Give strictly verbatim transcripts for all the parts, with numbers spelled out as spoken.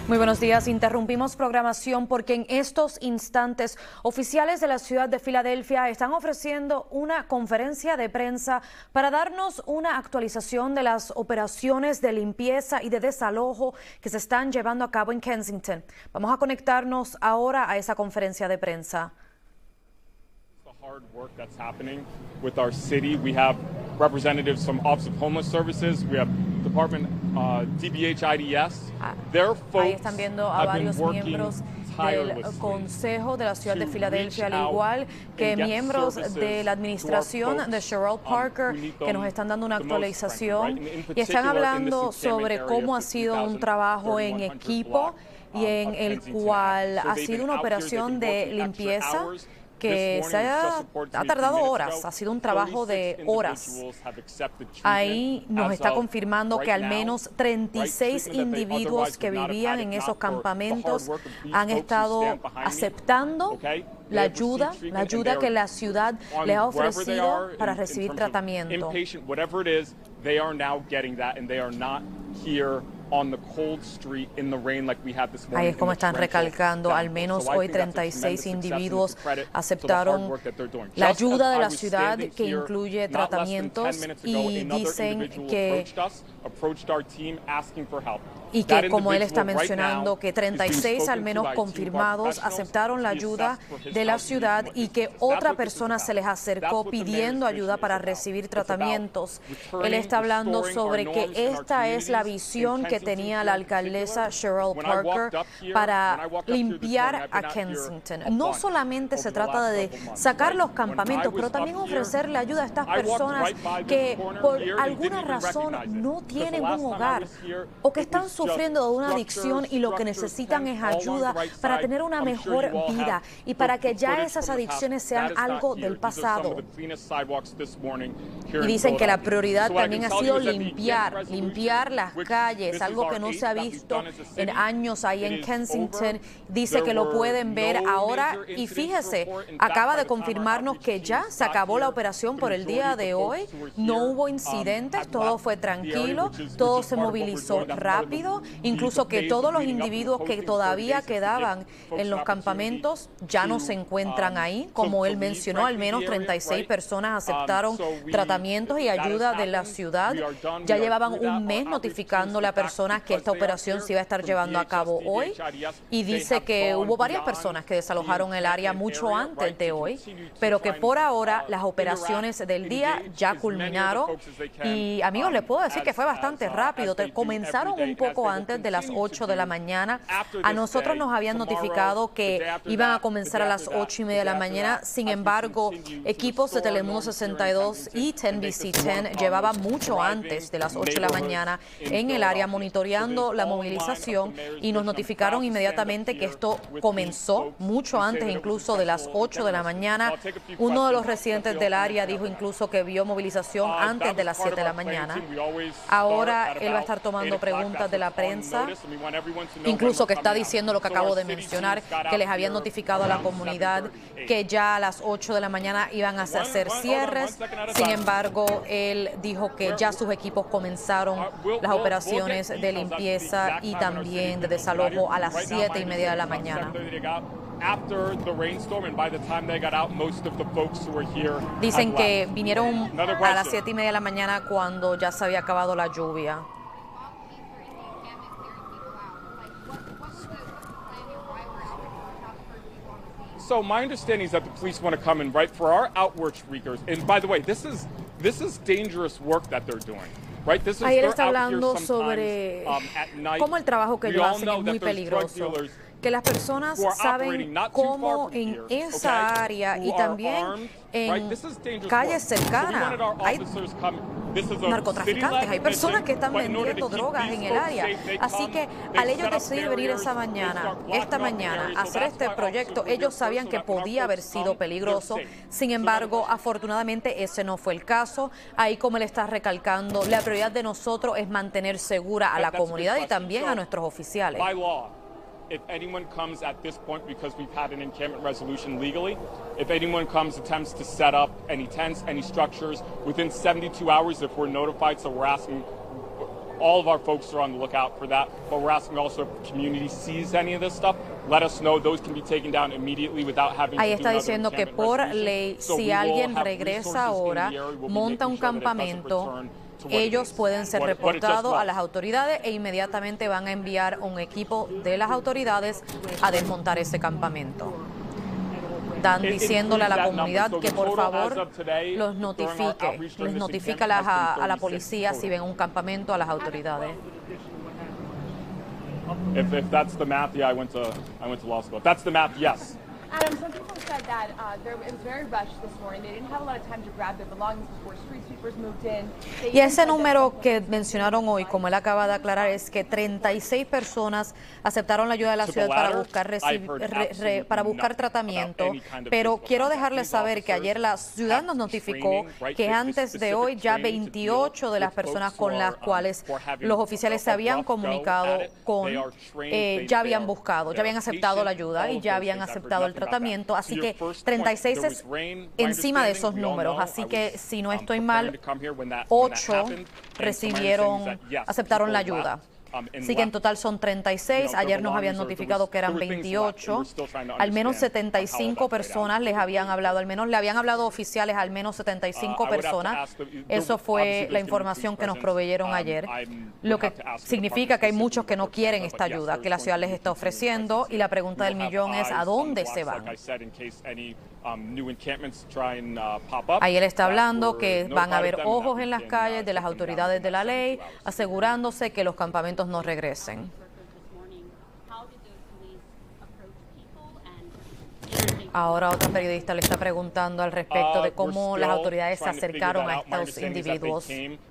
Muy buenos días. Interrumpimos programación porque en estos instantes oficiales de la ciudad de Filadelfia están ofreciendo una conferencia de prensa para darnos una actualización de las operaciones de limpieza y de desalojo que se están llevando a cabo en Kensington. Vamos a conectarnos ahora a esa conferencia de prensa. Hard work that's happening with our city. We have representatives from Office of Homeless Services. We have Department uh, D B H I D S. Their folks Ahí están viendo a varios miembros del Consejo de la Ciudad de Filadelfia, al igual que miembros de la administración de Cheryl Parker, que nos están dando una actualización y están hablando sobre cómo ha sido un trabajo en equipo y en el cual ha sido una operación de limpieza que se ha, ha tardado horas, ha sido un trabajo de horas. Ahí nos está confirmando que al menos treinta y seis individuos que vivían en esos campamentos han estado aceptando la ayuda, la ayuda que la ciudad les ha ofrecido para recibir tratamiento. Ahí es como están recalcando, al menos hoy treinta y seis individuos aceptaron la ayuda de la ciudad que incluye tratamientos y dicen que y que como él está mencionando que treinta y seis al menos confirmados aceptaron la ayuda de la ciudad y que otra persona se les acercó pidiendo ayuda para recibir tratamientos. Él está hablando sobre que esta es la visión que tenía la alcaldesa Cheryl Parker para limpiar a Kensington. No solamente se trata de sacar los campamentos, pero también ofrecerle ayuda a estas personas que por alguna razón no tienen un hogar o que están sufriendo de una adicción y lo que necesitan es ayuda para tener una mejor vida y para que ya esas adicciones sean algo del pasado. Y dicen que la prioridad también ha sido limpiar, limpiar las calles, algo que no se ha visto en años ahí en Kensington. Dice que lo pueden ver ahora y fíjese, acaba de confirmarnos que ya se acabó la operación por el día de hoy, no hubo incidentes, todo fue tranquilo, todo se movilizó rápido. Incluso que todos los individuos que todavía quedaban en los campamentos ya no se encuentran ahí. Como él mencionó, al menos treinta y seis personas aceptaron tratamientos y ayuda de la ciudad. Ya llevaban un mes notificándole a personas que esta operación se iba a estar llevando a cabo hoy. Y dice que hubo varias personas que desalojaron el área mucho antes de hoy, pero que por ahora las operaciones del día ya culminaron. Y amigos, les puedo decir que fue bastante rápido. Comenzaron un poco antes de las ocho de la mañana. A nosotros nos habían notificado que iban a comenzar a las ocho y media de la mañana. Sin embargo, equipos de Telemundo sesenta y dos y T N B C diez llevaban mucho antes de las ocho de la mañana en el área monitoreando la movilización y nos notificaron inmediatamente que esto comenzó mucho antes incluso de las ocho de la mañana. Uno de los residentes del área dijo incluso que vio movilización antes de las siete de la mañana. Ahora él va a estar tomando preguntas de la prensa, incluso que está diciendo lo que acabo de mencionar, que les habían notificado a la comunidad que ya a las ocho de la mañana iban a hacer cierres. Sin embargo, él dijo que ya sus equipos comenzaron las operaciones de limpieza y también de desalojo a las siete y media de la mañana. Dicen que vinieron a las siete y media de la mañana cuando ya se había acabado la lluvia. So my understanding is that the police want to come in, right, for our outreach workers. And by the way, this is this is dangerous work that they're doing. Right? This is, Ahí él está hablando sobre cómo el trabajo que ellos hacen es muy peligroso. Que las personas saben cómo en esa área y también en calles cercanas hay narcotraficantes, hay personas que están vendiendo drogas en el área. Así que al ellos decidir venir esa mañana, esta mañana, a hacer este proyecto, ellos sabían que podía haber sido peligroso. Sin embargo, afortunadamente ese no fue el caso. Ahí, como él está recalcando, la prioridad de nosotros es mantener segura a la comunidad y también a nuestros oficiales. If anyone comes at this point, because we've had an encampment resolution legally, if anyone comes, attempts to set up any tents, any structures, within seventy-two hours, if we're notified, so we're asking all of our folks are on the lookout for that, but we're asking also if the community sees any of this stuff, let us know. Those can be taken down immediately without having Ahí to está do diciendo que por ley, si alguien regresa ahora, monta un campamento, ellos pueden ser reportados a las autoridades e inmediatamente van a enviar un equipo de las autoridades a desmontar ese campamento. Están diciéndole a la comunidad que por favor los notifique, les notifique a la, a la policía si ven un campamento, a las autoridades. If, if that's the math, yeah, I went to I went to law school. If that's the math, yes. Adam, some people said that uh, there, it was very rushed this morning. They didn't have a lot of time to grab their belongings before street sweepers moved in. Y ese número que mencionaron hoy, como él acaba de aclarar, es que treinta y seis personas aceptaron la ayuda de la ciudad para buscar, re, re, para buscar tratamiento, pero quiero dejarles saber que ayer la ciudad nos notificó que antes de hoy ya veintiocho de las personas con las cuales los oficiales se habían comunicado con, eh, ya habían buscado, ya habían aceptado la ayuda y ya habían aceptado el tratamiento, así que treinta y seis es encima de esos números, así que si no estoy mal, ocho recibieron, aceptaron la ayuda. Así que en total son treinta y seis, ayer nos habían notificado que eran veintiocho, al menos setenta y cinco personas les habían hablado, al menos le habían hablado oficiales al menos setenta y cinco personas, eso fue la información que nos proveyeron ayer, lo que significa que hay muchos que no quieren esta ayuda que la ciudad les está ofreciendo y la pregunta del millón es ¿a dónde se van? Ahí él está hablando que van a haber ojos en las calles de las autoridades de la ley, asegurándose que los campamentos no regresen. Ahora otra periodista le está preguntando al respecto de cómo las autoridades se acercaron a estos individuos.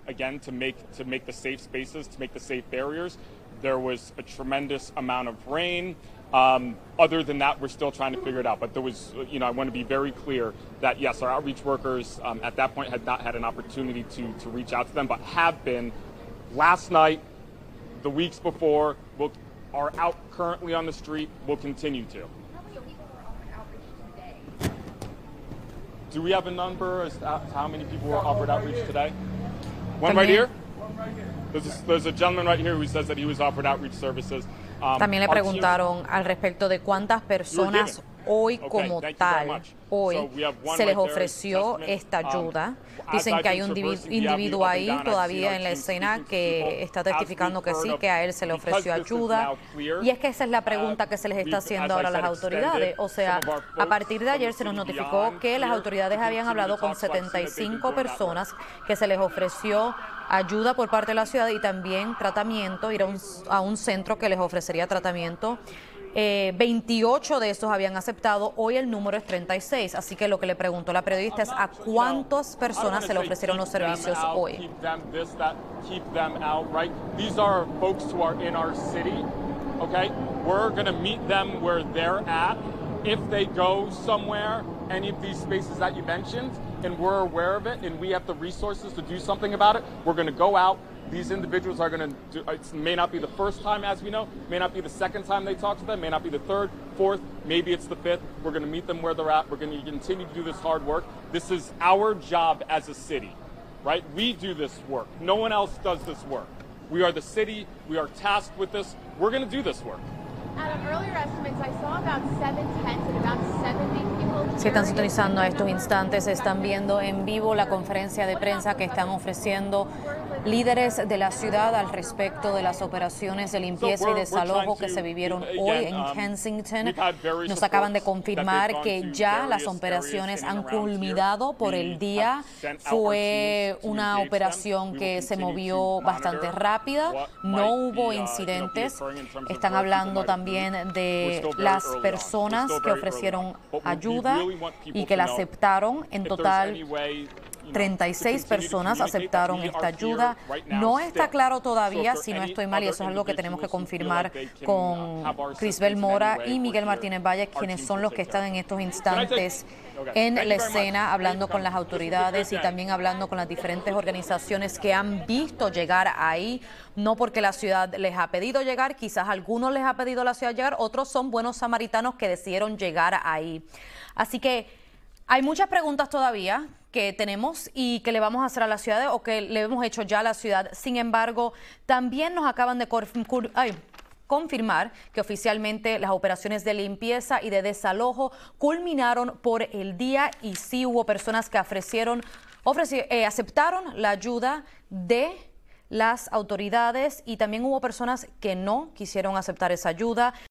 Um, other than that, we're still trying to figure it out. But there was, you know, I want to be very clear that, yes, our outreach workers um, at that point had not had an opportunity to, to reach out to them, but have been last night, the weeks before, will, are out currently on the street, will continue to. How many people were offered outreach today? Do we have a number as to how many people were offered outreach today? One right here? There's a, there's a gentleman right here who says that he was offered outreach services. También le preguntaron al respecto de cuántas personas hoy como tal, hoy se les ofreció esta ayuda. Dicen que hay un individuo ahí todavía en la escena que está testificando que sí, que a él se le ofreció ayuda. Y es que esa es la pregunta que se les está haciendo ahora a las autoridades. O sea, a partir de ayer se nos notificó que las autoridades habían hablado con setenta y cinco personas que se les ofreció ayuda por parte de la ciudad y también tratamiento, ir a un, a un centro que les ofrecería tratamiento. Eh, veintiocho de esos habían aceptado, hoy el número es treinta y seis, así que lo que le preguntó la periodista es a cuántas personas se le ofrecieron los servicios hoy. If they go somewhere, any of these spaces that you mentioned, and we're aware of it, and we have the resources to do something about it, we're going to go out. These individuals are going to do, it may not be the first time, as we know, may not be the second time they talk to them, may not be the third, fourth, maybe it's the fifth. We're going to meet them where they're at. We're going to continue to do this hard work. This is our job as a city, right? We do this work. No one else does this work. We are the city. We are tasked with this. We're going to do this work. Adam, earlier estimates, I saw about seven tents and about seventy people. Si están sintonizando a estos instantes, están viendo en vivo la conferencia de prensa que están ofreciendo líderes de la ciudad al respecto de las operaciones de limpieza y desalojo que se vivieron hoy en Kensington. Nos acaban de confirmar que ya las operaciones han culminado por el día. Fue una operación que se movió bastante rápida, no hubo incidentes. Están hablando también de las personas que ofrecieron ayuda y que la aceptaron. En total, treinta y seis personas aceptaron esta ayuda. No está claro todavía, si no estoy mal, y eso es algo que tenemos que confirmar con Crisbel Mora y Miguel Martínez Valle, quienes son los que están en estos instantes en la escena, hablando con las autoridades y también hablando con las diferentes organizaciones que han visto llegar ahí, no porque la ciudad les ha pedido llegar, quizás algunos les ha pedido la ciudad llegar, otros son buenos samaritanos que decidieron llegar ahí. Así que hay muchas preguntas todavía. que tenemos y que le vamos a hacer a la ciudad o que le hemos hecho ya a la ciudad. Sin embargo, también nos acaban de ay, confirmar que oficialmente las operaciones de limpieza y de desalojo culminaron por el día y sí hubo personas que ofrecieron, ofreci eh, aceptaron la ayuda de las autoridades y también hubo personas que no quisieron aceptar esa ayuda.